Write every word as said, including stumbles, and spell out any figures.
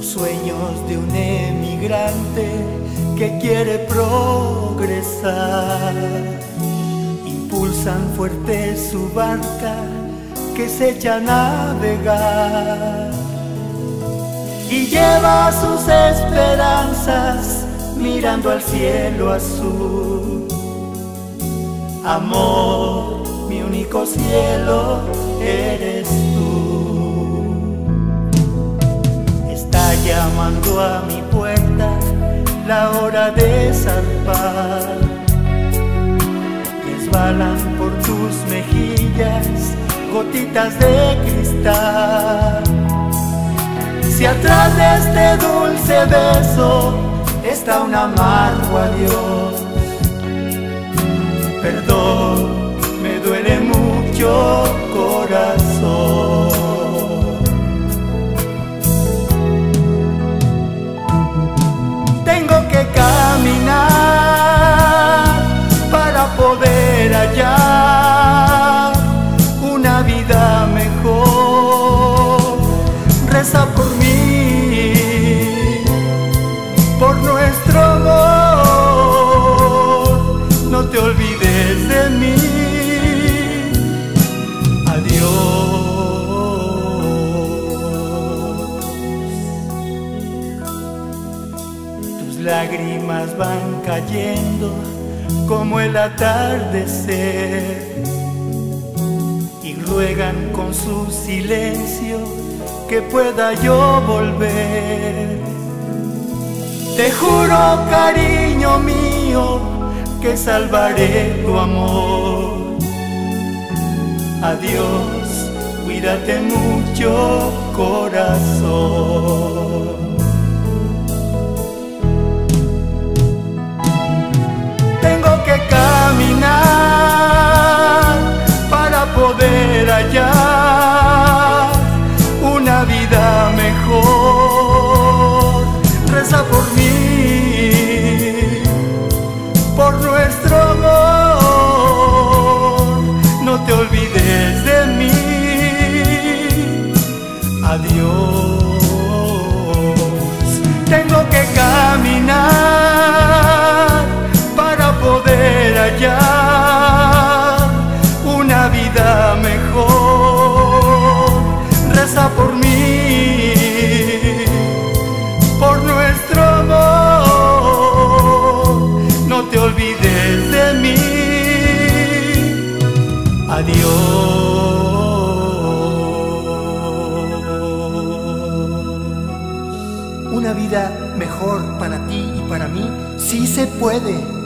Los sueños de un emigrante que quiere progresar impulsan fuerte su barca que se echa a navegar y lleva sus esperanzas mirando al cielo azul. Amor, mi único cielo eres tú. Está llamando a mi puerta la hora de zarpar. Resbalan por tus mejillas gotitas de cristal. Si atrás de este dulce beso está un amargo adiós, perdón, me duele mucho, corazón. Tengo que caminar para poder hallar una vida mejor. Reza por mí, por nuestro amor, no te olvides de mí. Adiós. Tus lágrimas van cayendo como el atardecer y ruegan con su silencio que pueda yo volver. Te juro, cariño mío, que salvaré tu amor. Adiós, cuídate mucho, corazón. Tengo que caminar para poder hallar una vida mejor. Reza por mí, por nuestro amor, no te olvides de mí. Adiós. Tengo que caminar para poder hallar una vida mejor. Reza por mí, por nuestro amor, no te olvides de mí. Adiós. Una vida mejor para ti y para mí sí se puede.